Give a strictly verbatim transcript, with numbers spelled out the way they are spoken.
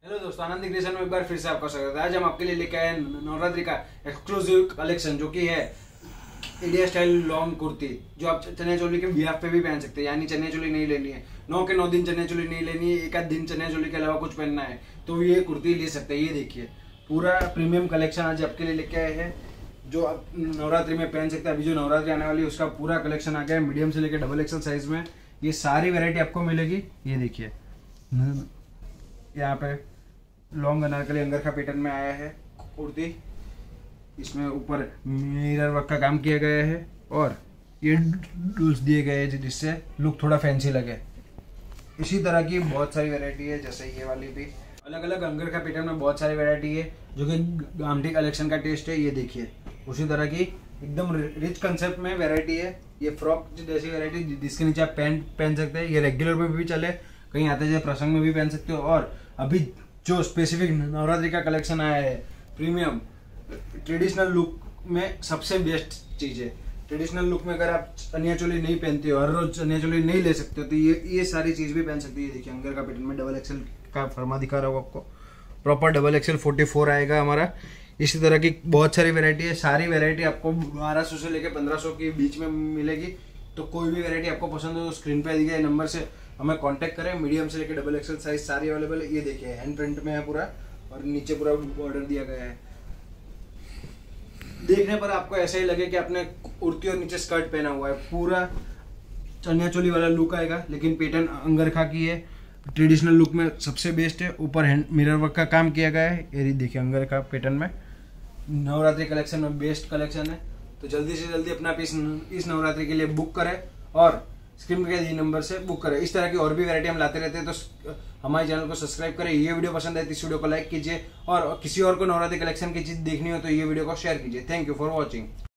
Hello दोस्तों, आनंद creation में एक बार फिर से आपका स्वागत है। आज हम आपके लिए लेके आए नवरात्रि का एक्सक्लूसिव कलेक्शन, जो कि है इंडिया स्टाइल लॉन्ग कुर्ती, जो आप चनिया चोली के बिहार पे भी पहन सकते हैं। यानी चनिया चोली नहीं लेनी है, नौ के नौ दिन चनिया चोली नहीं लेनी है, एक आध दिन चनिया चोली के अलावा कुछ पहनना है तो ये कुर्ती ले सकते हैं। ये देखिए, पूरा प्रीमियम कलेक्शन आज आपके लिए लेके आए हैं, जो आप नवरात्रि में पहन सकते हैं। अभी जो नवरात्रि आने वाली है उसका पूरा कलेक्शन आ गया है, मीडियम से लेकर डबल एक्सल साइज में। ये सारी वेरायटी आपको मिलेगी। ये देखिए, यहाँ पे लॉन्ग अनारकली अंगरखा पैटर्न में आया है कुर्ती। इसमें ऊपर मिरर वर्क का काम किया गया है और ये डूल्स दिए गए हैं जिससे लुक थोड़ा फैंसी लगे। इसी तरह की बहुत सारी वैरायटी है, जैसे ये वाली भी अलग अलग अंगरखा पैटर्न में बहुत सारी वैरायटी है, जो कि गामठी कलेक्शन का टेस्ट है। ये देखिए, उसी तरह की एकदम रिच कंसेप्ट में वैरायटी है। ये फ्रॉक जैसी वैरायटी जिसके नीचे आप पैंट पहन सकते हैं। ये रेगुलर में भी चले, कहीं आते जाए प्रसंग में भी पहन सकते हो। और अभी जो स्पेसिफिक नवरात्रि का कलेक्शन आया है, प्रीमियम ट्रेडिशनल लुक में सबसे बेस्ट चीज़ है। ट्रेडिशनल लुक में अगर आप चनिया चोली नहीं पहनते हो, हर रोज चनिया चोली नहीं ले सकते हो, तो ये ये सारी चीज़ भी पहन सकती है। देखिए, अंगर का पैटर्न में डबल एक्सल का फरमा दिखा रहा हूँ आपको, proper double axle forty four आएगा हमारा। इसी तरह की बहुत सारी वैरायटी है। सारी वैरायटी आपको बारह सौ से लेकर पंद्रह सौ के बीच में मिलेगी। तो कोई भी वैरायटी आपको पसंद हो तो स्क्रीन पे दिए गए नंबर से हमें कांटेक्ट करें। मीडियम से लेकर डबल एक्सल साइज सारी अवेलेबल है। ये देखिए, हैंड प्रिंट में है पूरा, और नीचे पूरा बॉर्डर दिया गया है। देखने पर आपको ऐसा ही लगे कि आपने कुर्ती और नीचे स्कर्ट पहना हुआ है। पूरा चनिया चोली वाला लुक आएगा, लेकिन पैटर्न अंगरखा की है। ट्रेडिशनल लुक में सबसे बेस्ट है। ऊपर हैंड मिरर वर्क का काम किया गया है। ये देखिए, अंगरखा पैटर्न में नवरात्रि कलेक्शन में बेस्ट कलेक्शन है। तो जल्दी से जल्दी अपना पीस इस नवरात्रि के लिए बुक करें और स्क्रीन के दी नंबर से बुक करें। इस तरह की और भी वैरायटी हम लाते रहते हैं, तो हमारे चैनल को सब्सक्राइब करें। ये वीडियो पसंद आए तो इस वीडियो को लाइक कीजिए, और किसी और को नवरात्रि कलेक्शन की चीज देखनी हो तो ये वीडियो को शेयर कीजिए। Thank you for watching.